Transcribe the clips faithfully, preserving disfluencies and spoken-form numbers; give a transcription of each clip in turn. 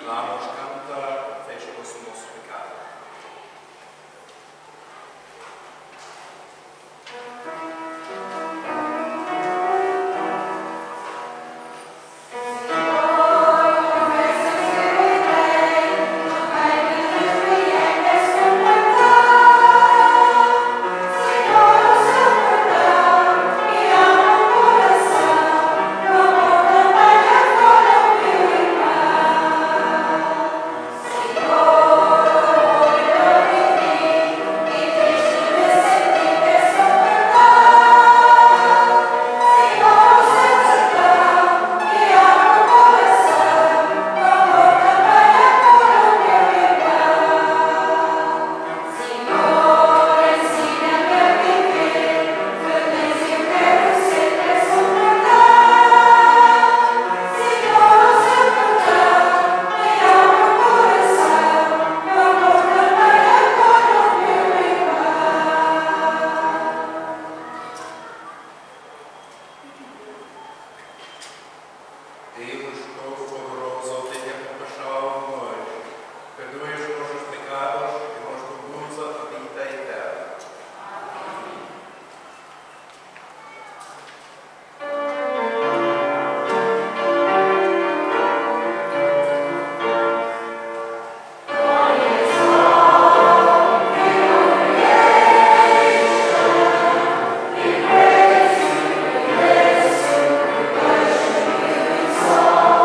Song.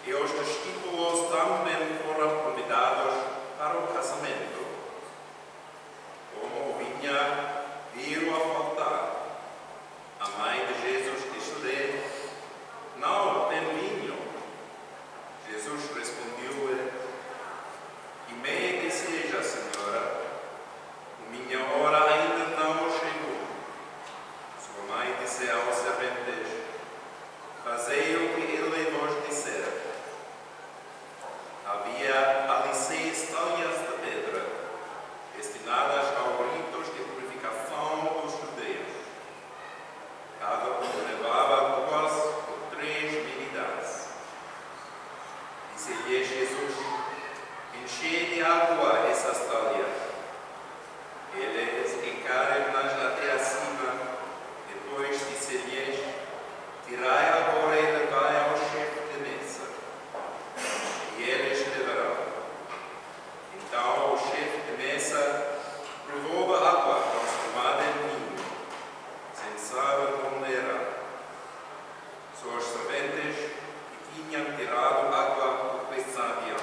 e os discípulos também foram convidados para o casamento. Como vinha, viram a faltar. A mãe de Jesus disse-lhe: não tem vinho. Jesus respondeu-lhe: que me deseja, Senhora? Minha hora ainda não chegou. Sua mãe disse aos serventes: fazei o que ele vos disser. Havia ali seis talhas de pedra, destinadas aos ritos de purificação dos judeus. Cada um levava duas ou três medidades. Disse-lhe Jesus: enchei de água essas talhas. Eles encaram-nas até acima. Depois disse-lhes: tirai agora e levai ao chefe de mesa. E eles levarão. Então o chefe de mesa provou a água transformada em vinho, sem saber onde era. Seus serventes que tinham tirado água do sabiam.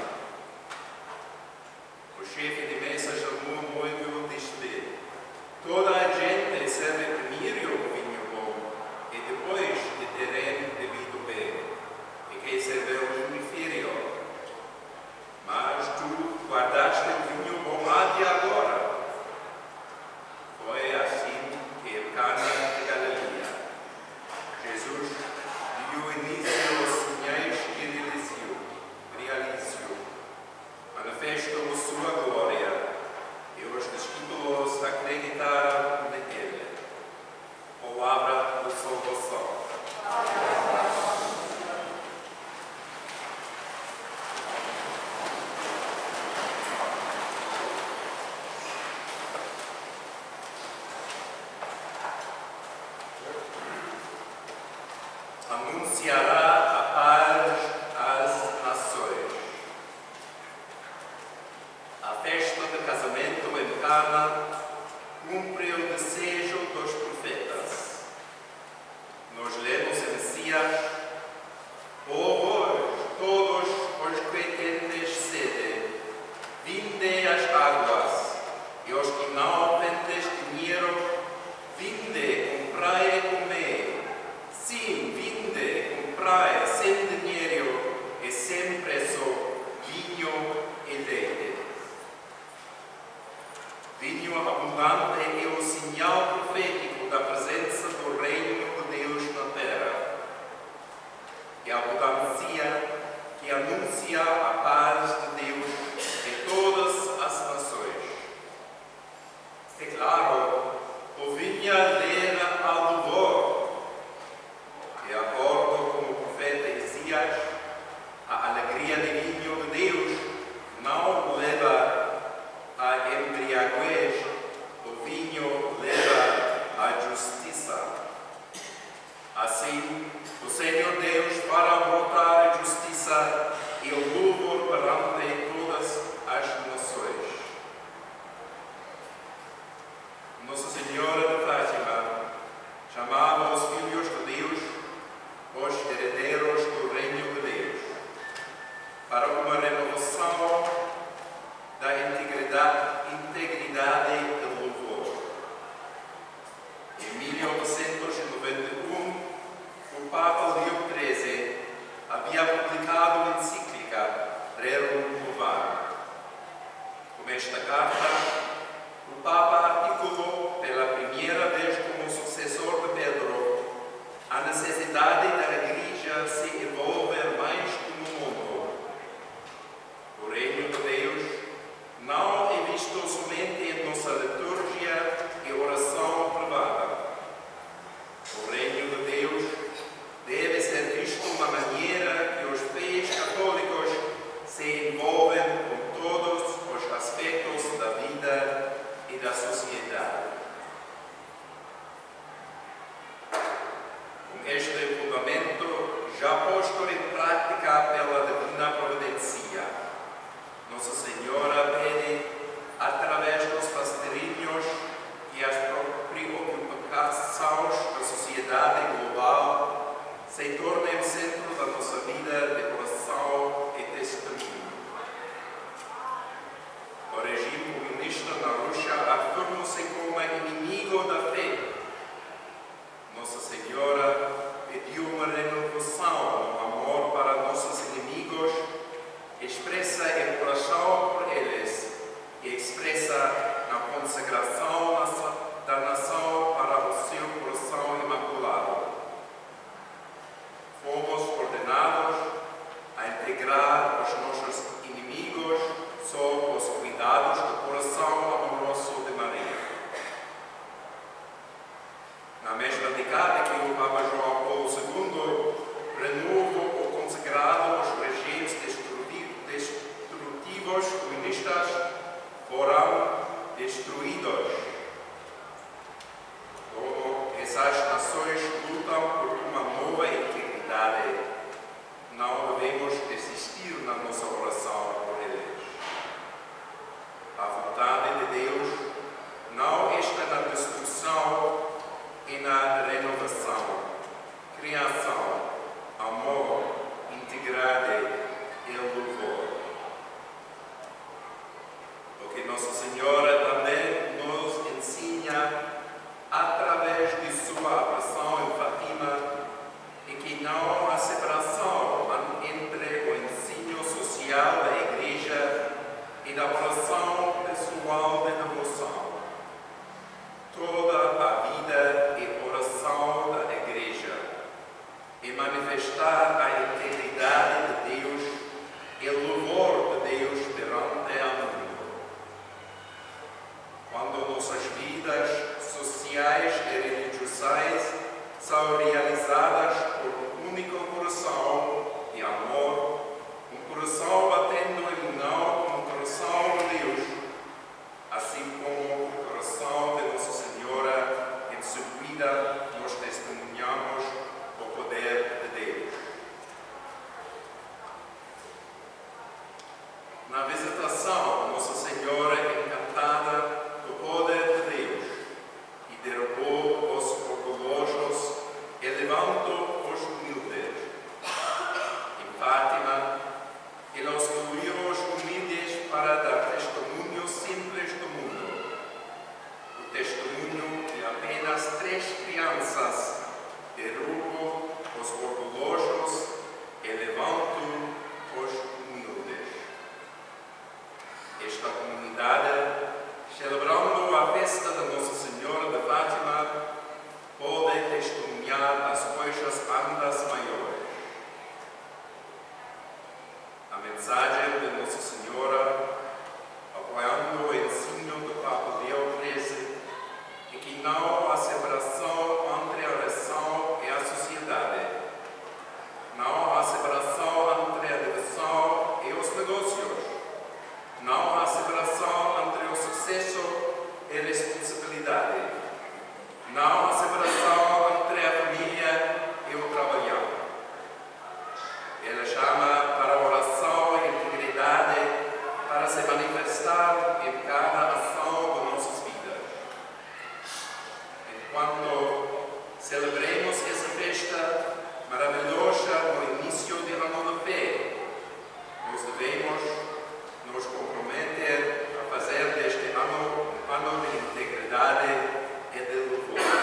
O chefe de mesa chamou o noivo e disse-lhe: toda a gente serve primeiro o vinho bom e depois de terem bebido bem, e quem serveu o inferior. Mas tu guardaste o vinho bom até agora. Foi assim que em Cana de Galileia Jesus deu início aos sinais que realizou, realizou, manifestou sua glória, e os discípulos acreditaram nele. Palavra da salvação. Anunciará a paz às nações. A festa de casamento em Cana cumpre o desejo dos profetas. Nós lemos em Messias: ó vós, todos os que tendes sede, vinde às águas, e os que não tendes dinheiro, vinde, comprai e comei. Sim, vinde, comprai sem dinheiro e sem preço vinho e leite. Vinho abundante é o sinal profético da presença do reino de Deus na terra. E a abundância que anuncia a paz de Deus em todas as nações. É claro, o vinho leva ao louvor. De acordo com o profeta Isaías, a alegria de vinho de Deus não leva a embriaguez, o vinho leva a justiça. Assim, o Senhor Deus fará voltar a justiça e o louvor perante todas as nações. Nossa Senhora de Fatima chamava os filhos de Deus os herdeiros do reino de Deus, para uma renovação da integridade, integridade e louvor. Em mil oitocentos e noventa e um, o Papa Leão treze havia publicado uma encíclica Rerum Novarum. Com esta carta, o Papa articulou pela primeira vez como sucessor de Pedro a necessidade da Igreja se envolver mais no mundo. O reino de Deus não é visto somente em nossa liturgia e oração privada. O reino de Deus deve ser visto na maneira que os fiéis católicos se envolvem com todos os aspectos da vida e da sociedade. Com este fundamento já posto em prática pela divina providência, Nossa Senhora pede, através dos passarinhos, que as preocupações da sociedade global se tornem o centro da nossa vida de oração criação, amor, integridade e louvor. Porque Nossa Senhora também nos ensina, através de sua aparição em Fatima, e que não há separação entre o ensino social da Igreja e da oração pessoal de devoção. Toda a vida e oração da Igreja e manifestar a integridade de Deus e o louvor de Deus perante o mundo. Quando nossas vidas sociais e religiosas são realizadas por um único coração de amor, um coração batendo em união com o coração de Deus, assim como o coração de Nossa Senhora em sua vida, nós testemunhamos o poder de Deus. Na visitação, Nossa Senhora encantada do poder de Deus e derrubou os orgulhosos, elevando os humildes. Em Fátima, ela escolheu os humildes para dar testemunho simples do mundo. O testemunho de apenas três crianças derrubou os orgulhosos, elevando os humildes. Esta comunidade, celebrando a festa da Nossa Senhora de Fátima, pode testemunhar as coisas andas maiores. A mensagem de Nossa Senhora, apoiando o ensino do Papa Leão treze, é que não há separação entre a oração e a sociedade. Não há separação entre a devoção e os negócios. Não há separação entre o sucesso e a responsabilidade. Não há separação entre a família e o trabalho. Ela chama para a oração e a integridade para se manifestar em cada ação de nossas vidas. Enquanto celebremos essa festa maravilhosa no início do ano da fé, nós devemos nos comprometer a fazer deste ano um ano de integridade e de louvor.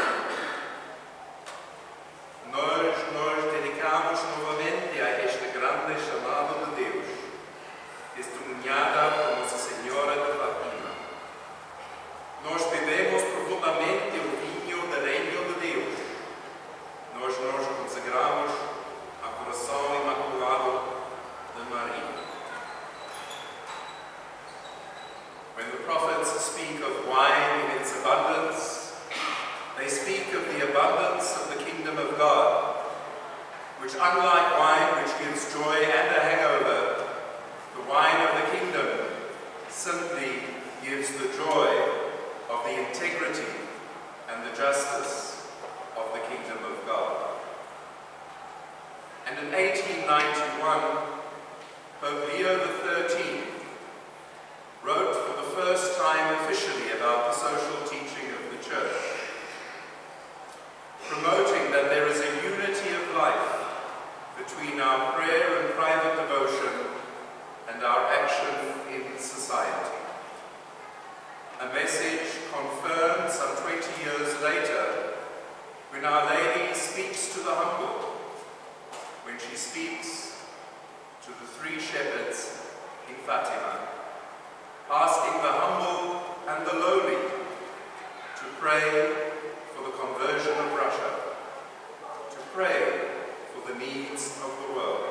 Nós nos dedicamos novamente a este grande chamado de Deus, testemunhada por Nossa Senhora de Fatima. Nós bebemos profundamente o vinho do reino de Deus. Nós nos consagramos ao coração imaculado de Maria. When the prophets speak of wine in its abundance, they speak of the abundance of the kingdom of God, which, unlike wine which gives joy and a hangover, the wine of the kingdom simply gives the joy of the integrity and the justice of the kingdom of God. And in eighteen ninety-one, Pope Leo the thirteenth wrote for the first time officially about the social teaching of the Church, promoting that there is a unity of life between our prayer and private devotion and our action in society. A message confirmed some twenty years later when Our Lady speaks to the humble, when she speaks to the three shepherds in Fatima, asking the humble and the lowly to pray for the conversion of Russia, to pray for the needs of the world.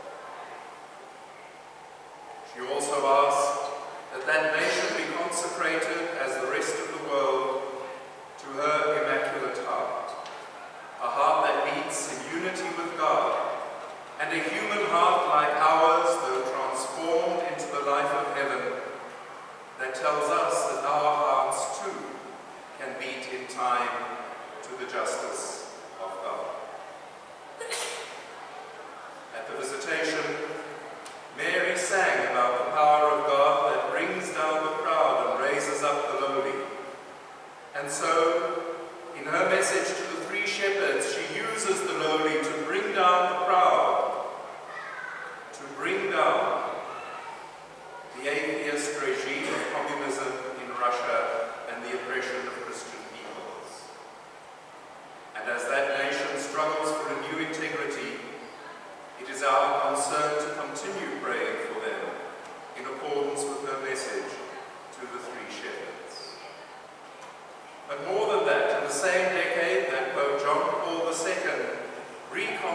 She also asked that that nation be consecrated as the rest of the world to her immaculate heart, a heart that beats in unity with God, and a human heart like ours, though transformed into the life of heaven, that tells us that our hearts too can beat in time to the justice of God. At the visitation, Mary sang about the power of God that brings down the proud and raises up the lowly. And so, in her message to the three shepherds, she uses the lowly to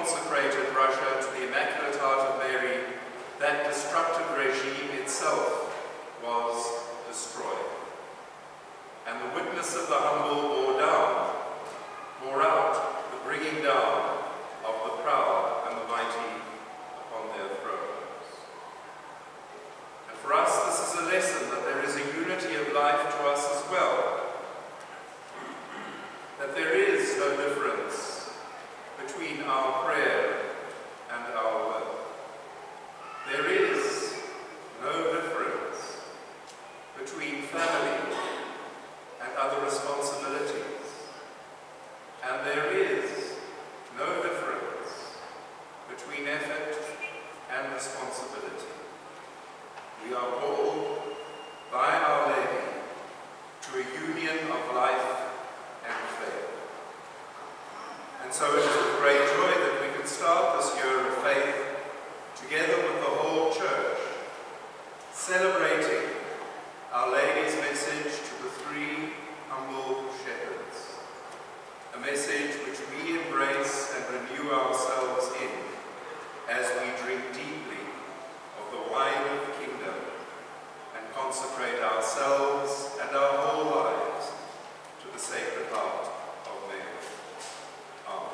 reconsecrated Russia to the Immaculate Heart of Mary, that destructive regime itself was destroyed. And the witness of the humble bore down, bore out the bringing down of the proud and the mighty upon their thrones. And for us, this is a lesson that there is a unity of life to us as well. That there is no difference between our prayer and our work. There is no difference between family and other responsibilities. And there is no difference between effort and responsibility. We are called by Our Lady to a union of life and faith. And so it is with great joy that we can start this year of faith together with the whole Church, celebrating Our Lady's message to the three humble shepherds, a message which we embrace and renew ourselves in as we drink deeply of the wine of the kingdom and consecrate ourselves and our whole lives to the Sacred Heart of Mary. Amen.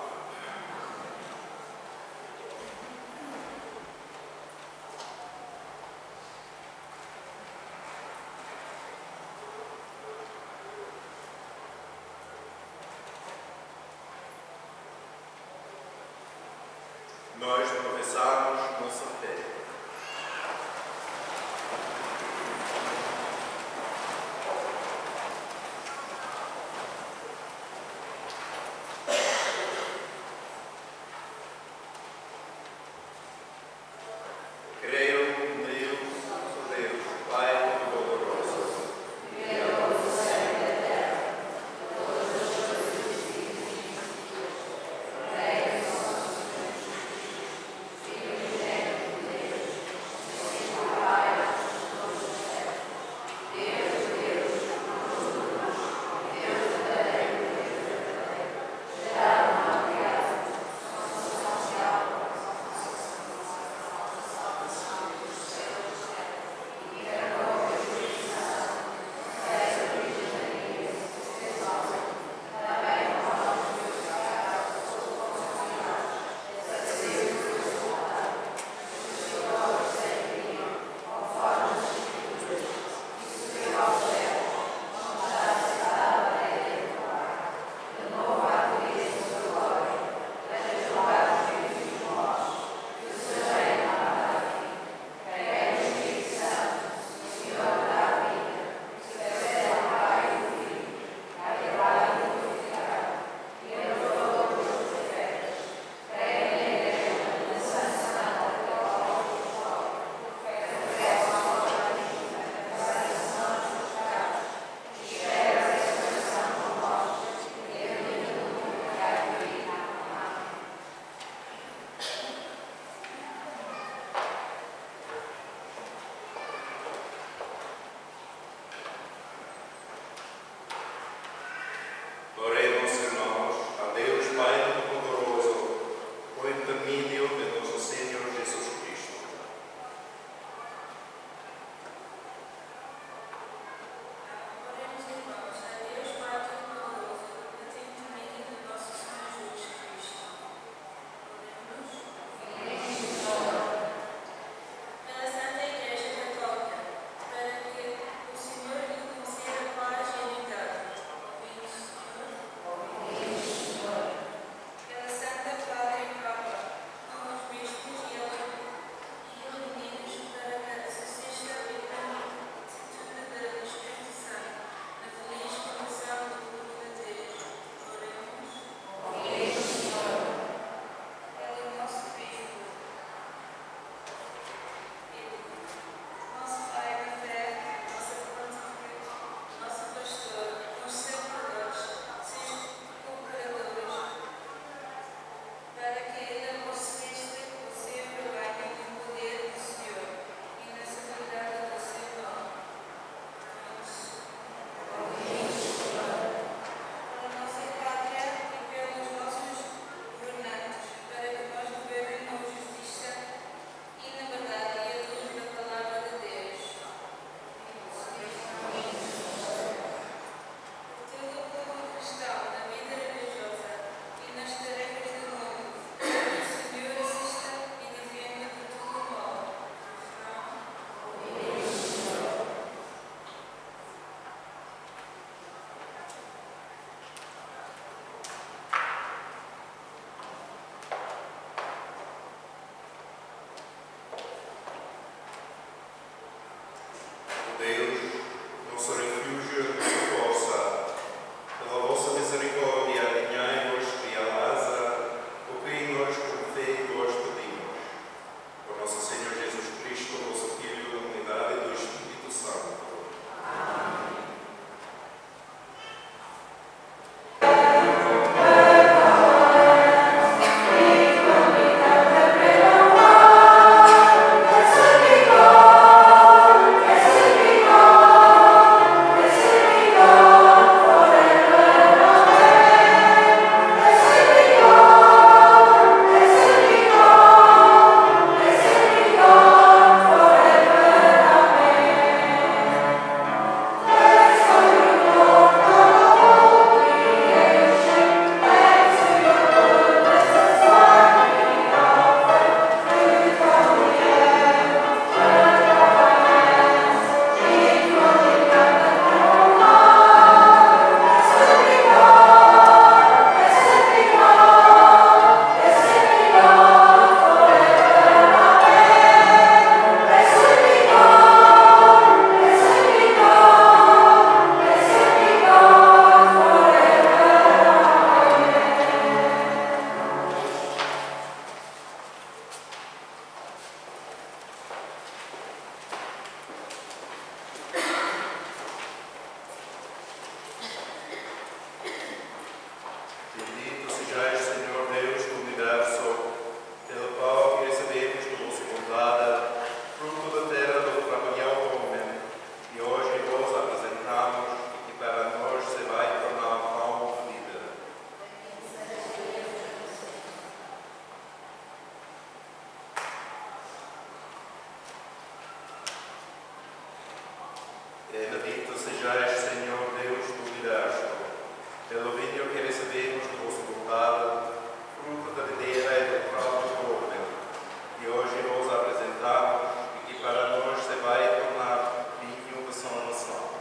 Nós professamos nossa fé. Deus, sejais, Senhor Deus do universo, pelo vinho que recebemos de vossa vontade, fruto da videira e do próprio corpo, que hoje vos apresentamos e que para nós se vai tornar vinho de salvação.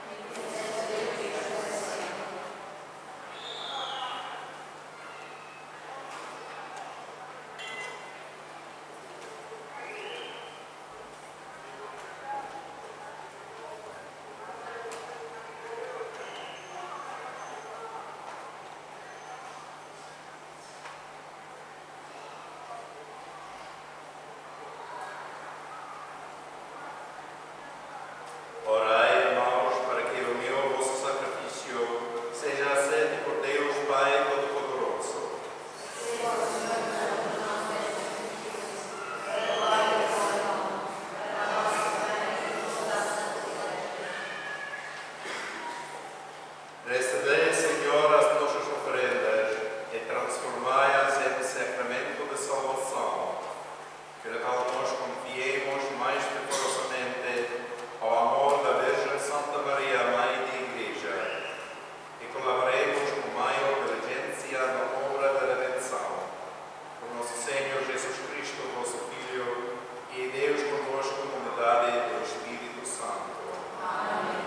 Orai, irmãos, para que o meu vosso sacrifício seja aceito por Deus Pai Todo-Poderoso. Recebei, Senhor, as nossas oferendas e transformai-as em sacramento de salvação, pelo qual nós confiemos mais fervorosamente ao amor da Virgem Santa Maria, Mãe da Igreja, e colaboremos com maior diligência na obra da redenção. Por nosso Senhor Jesus Cristo, vosso Filho, e Deus convosco na unidade do Espírito Santo. Amém.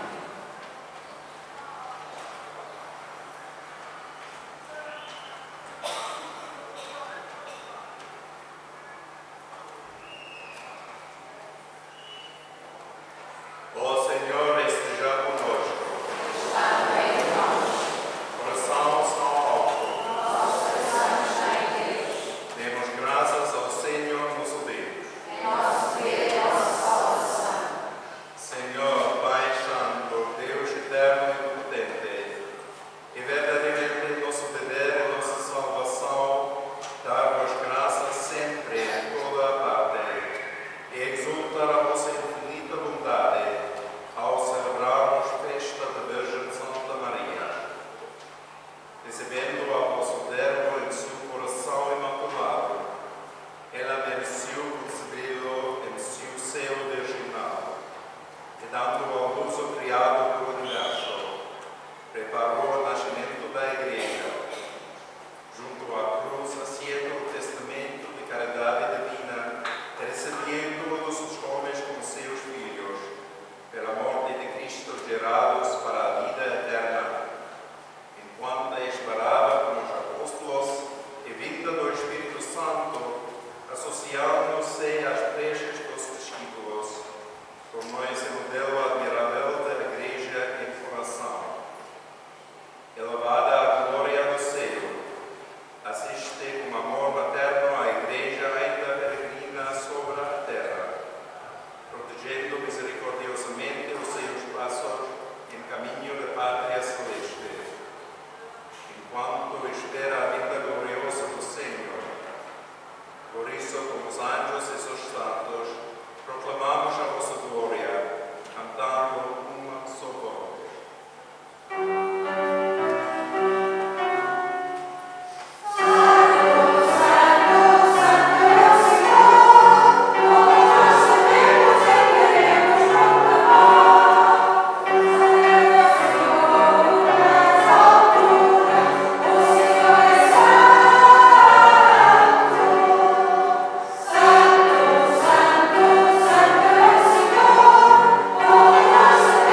O Senhor esteja conosco. Coração são alto. Demos graças ao Senhor nosso Deus. Senhor, Pai Santo, Deus eterno e potente, e verdadeiramente nosso dever e nossa salvação, dar-vos graças sempre em toda a parte, e exultar a vossa infinita bondade ao celebrarmos festa da Virgem Santa Maria. Recebendo a vosso Verbo em seu coração imaculado, ela mereceu concebê-lo em seu seio virginal, e dando ao luz o criado do universo, preparou o nascimento da Igreja. Junto à cruz, assieta o testamento de caridade divina, e recebendo todos os homens como seus filhos, pela morte de Cristo gerados para a vida eterna. Enquanto esperava com os apóstolos e vinda do Espírito Santo, associando-se às preces dos discípulos, tornou esse modelo admirável da Igreja em formação. Elevada à glória do céu, assiste com amor materno à Igreja ainda peregrina sobre a terra, protegendo misericordiosamente os seus passos em caminho da pátria celeste, enquanto espera a vinda gloriosa do Senhor. Por isso, como os anjos e os santos, proclamamos a vossa glória, cantando uma só voz. Santo, Santo, Santo, Santo, Santo,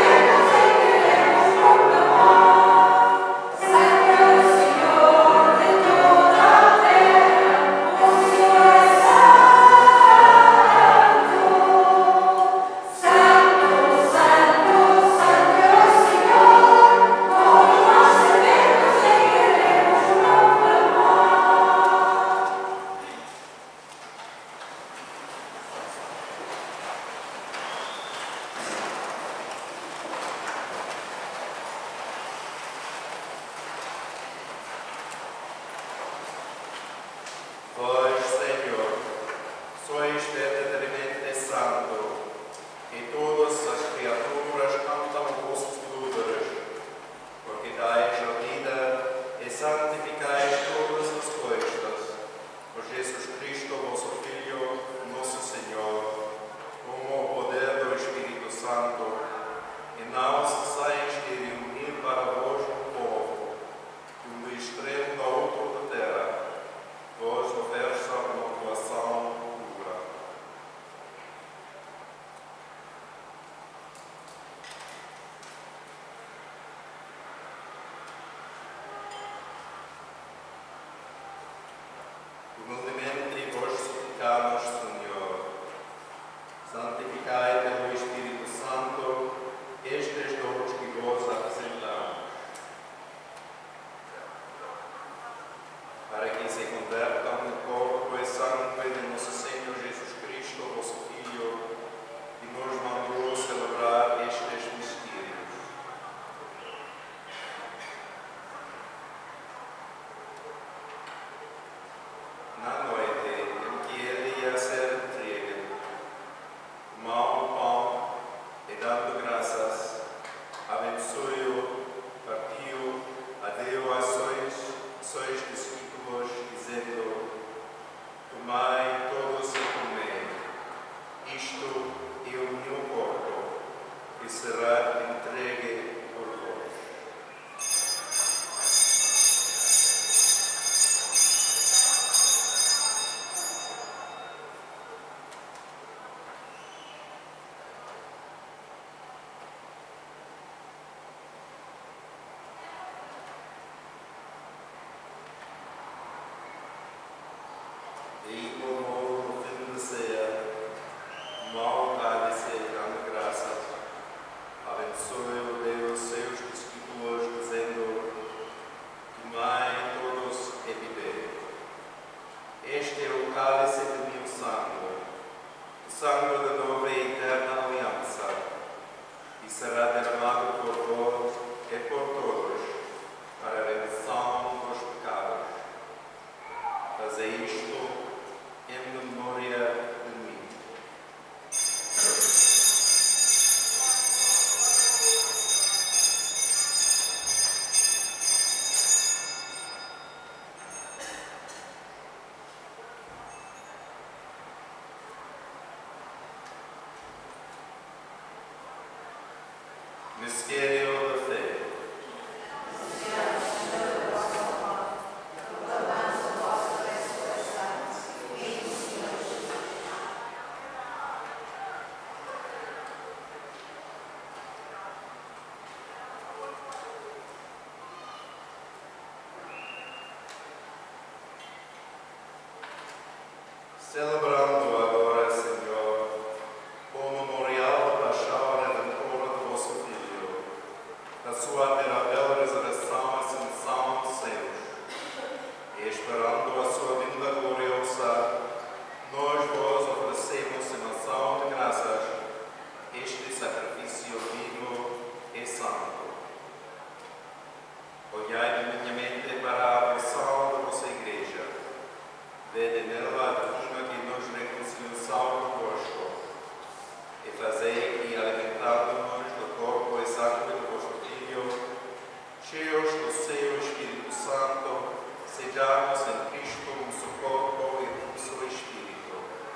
suplicamos, Senhor. Santificai pelo Espírito Santo estes dons que vos apresentamos, para que se convertam no corpo e sangue de nosso Senhor Jesus Cristo, vosso Filho, que nos mandou celebrar estes mistérios. Na noite em que ele ia ser entregue, tomou o pão e, dando graças, abençoou-o, partiu, adeu a seus, seus discípulos, dizendo: Tomai todos e comei, isto é o meu corpo, que será entregue por vós. E como no fim de ceia, tomou o cálice dando graças, abençoou Deus seus discípulos, dizendo: Tomai todos e bebei. Este é o cálice de meu sangue, o sangue da nova e eterna aliança, que será derramado por vós e por todos, para a remissão dos pecados. Fazei isto em memória de mim. Mistério da fé. Celebrando agora, Senhor, o memorial da paixão redentora do vosso Filho, da sua admirável ressurreição e ascensão aos céus, e esperando a sua vinda gloriosa, nós vos oferecemos em ação de graças este sacrifício vivo e santo. Olhai benignamente para a aflição da vossa Igreja, vede nela a divina que nos reconciliação convosco, e fazei que, alimentando-nos do corpo e sangue do vosso Filho, cheios do seu Espírito Santo, sejamos em Cristo um só corpo e um só Espírito.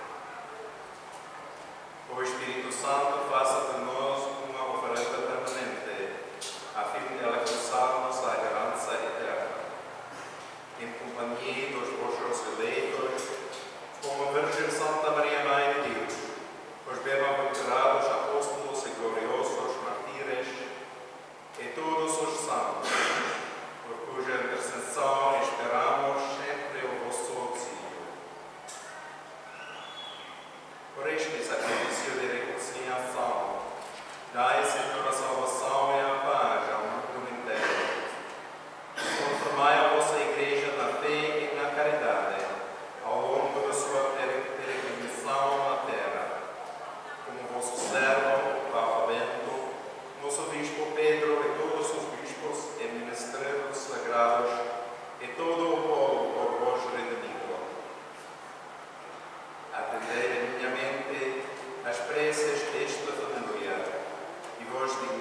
O Espírito Santo faça de nós uma oferenda permanente, a fim de alcançarmos a herança eterna, em companhia dos vossos eleitos, como a Virgem Santa Maria, Mãe de Deus, os bem-aventurados apóstolos e gloriosos mártires, e todos os santos, por cuja intercessão esperamos sempre o vosso auxílio. Por este sacrifício de reconciliação, dai, Senhor, a salvação e a paz ao mundo inteiro. Confirmai a vossa Igreja na fé e na caridade, ao longo da sua peregrinação na terra, como vosso servo, o Papa Bento, nosso Bispo Pedro e todos os bispos e ministros sagrados, e todo o povo por vós redimido. Atendei benignamente as preces desta família, e vos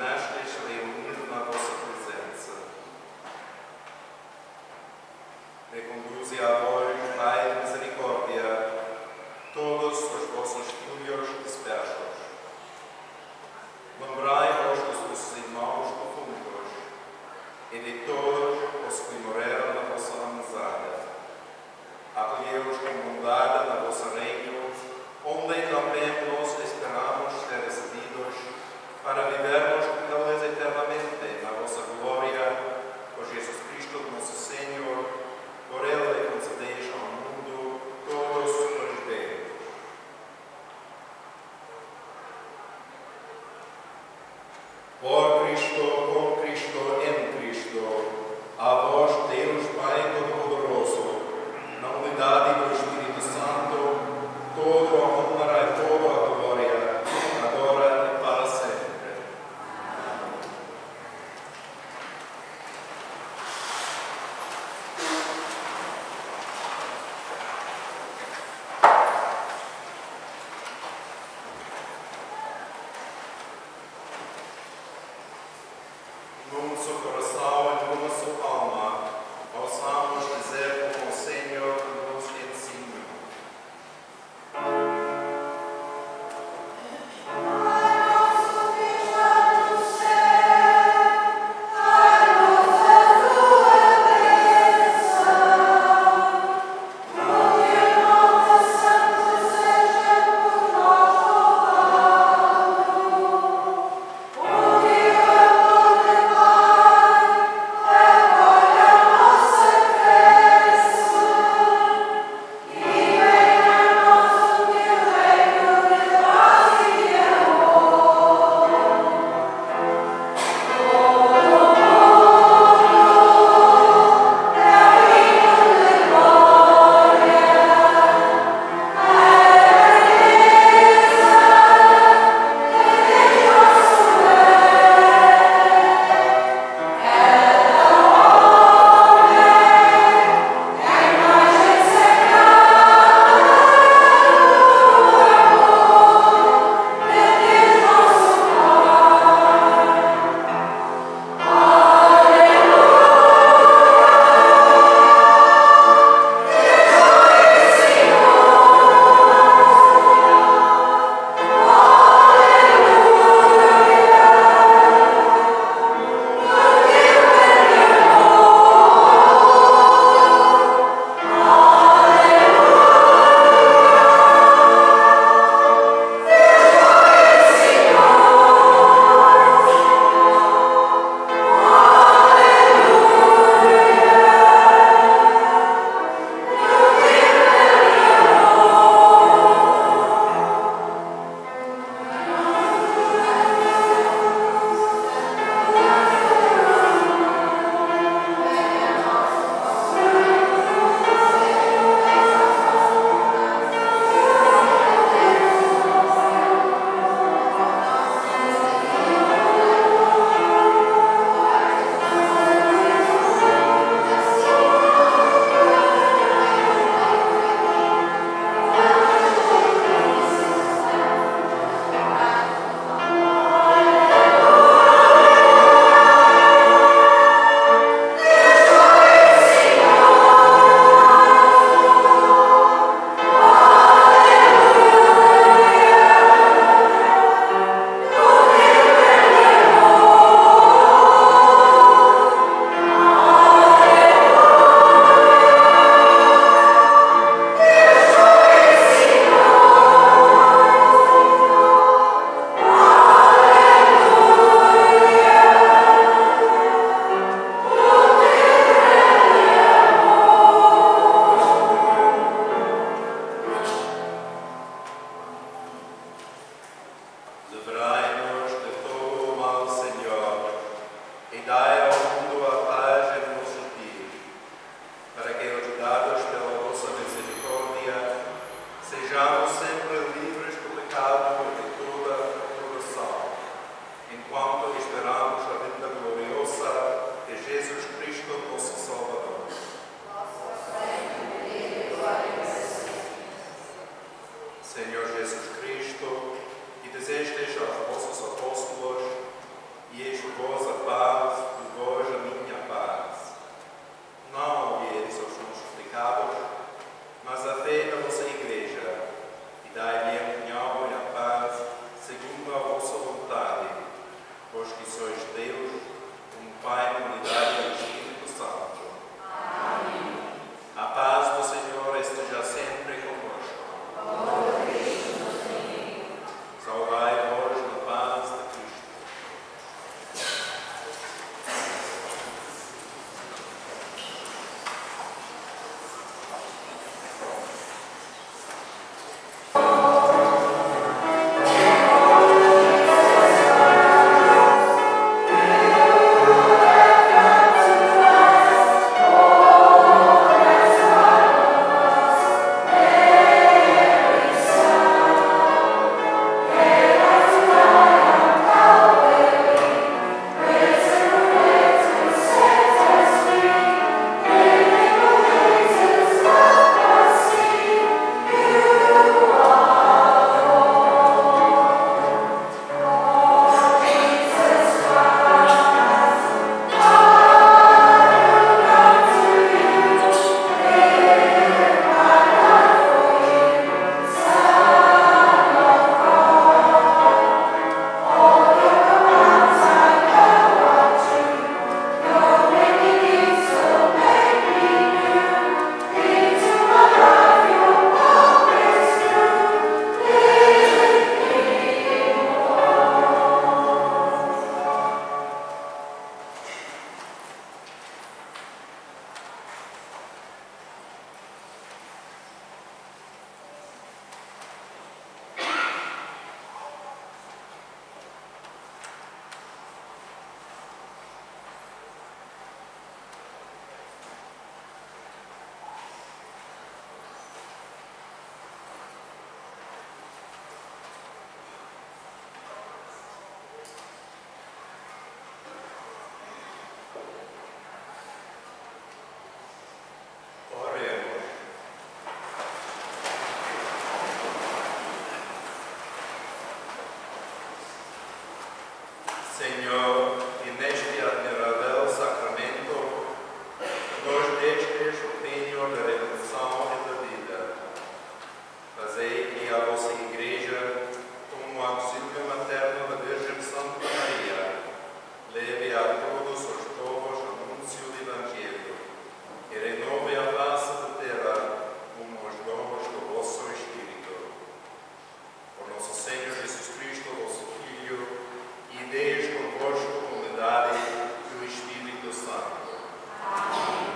vossa Igreja, como um auxílio materno da Virgem Santa Maria, leve a todos os povos o anúncio do Evangelho, e renove a face da terra com os dons do vosso Espírito. Por nosso Senhor Jesus Cristo, vosso Filho, e Deus convosco com unidade do Espírito Santo. Amém.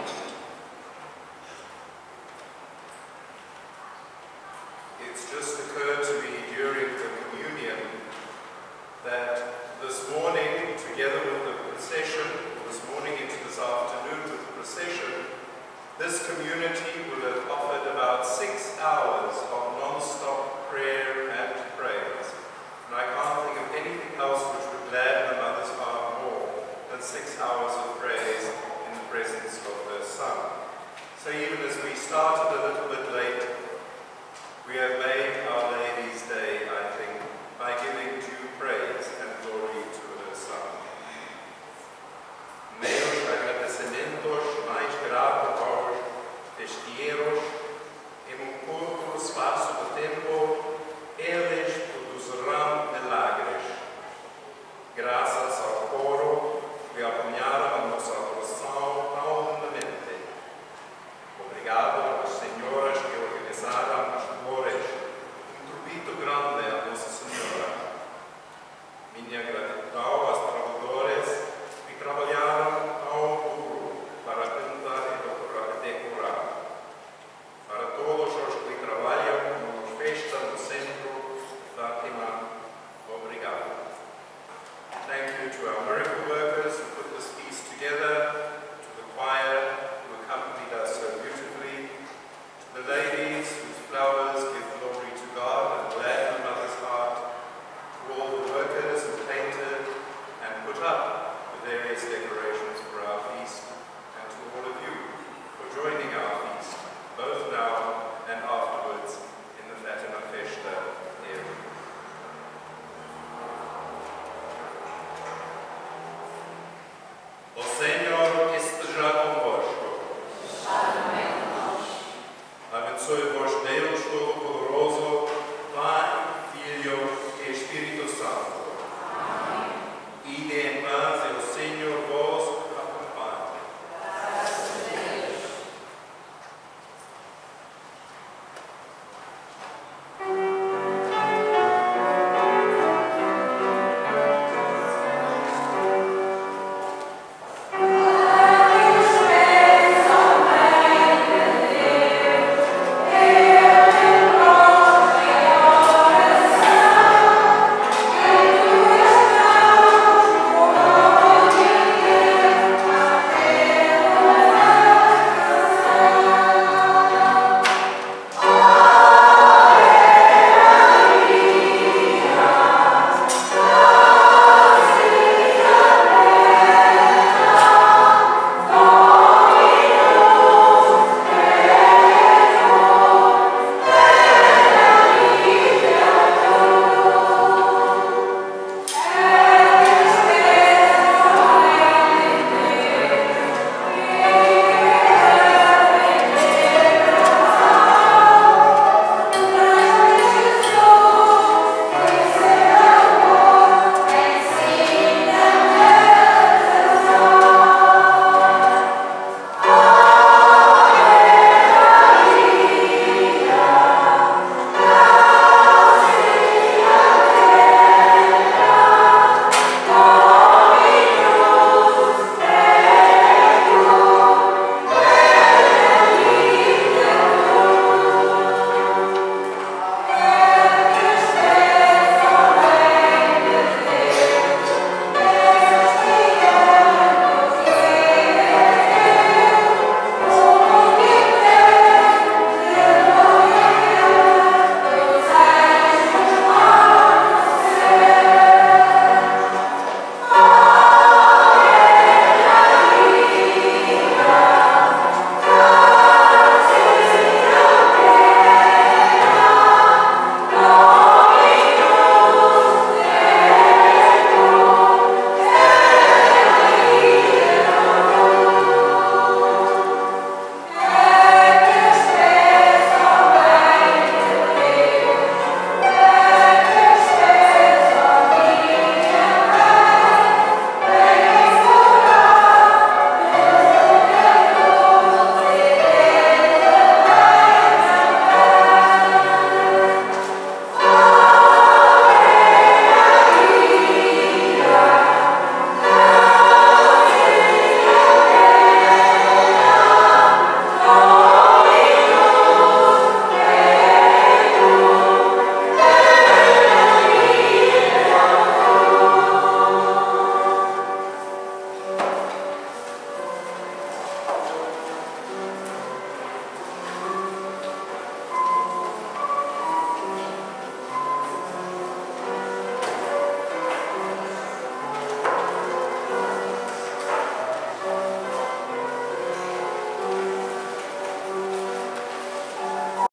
It's just occurred to me during the communion that this morning, together with the procession, this morning into this afternoon with the procession, this community will have offered about six hours of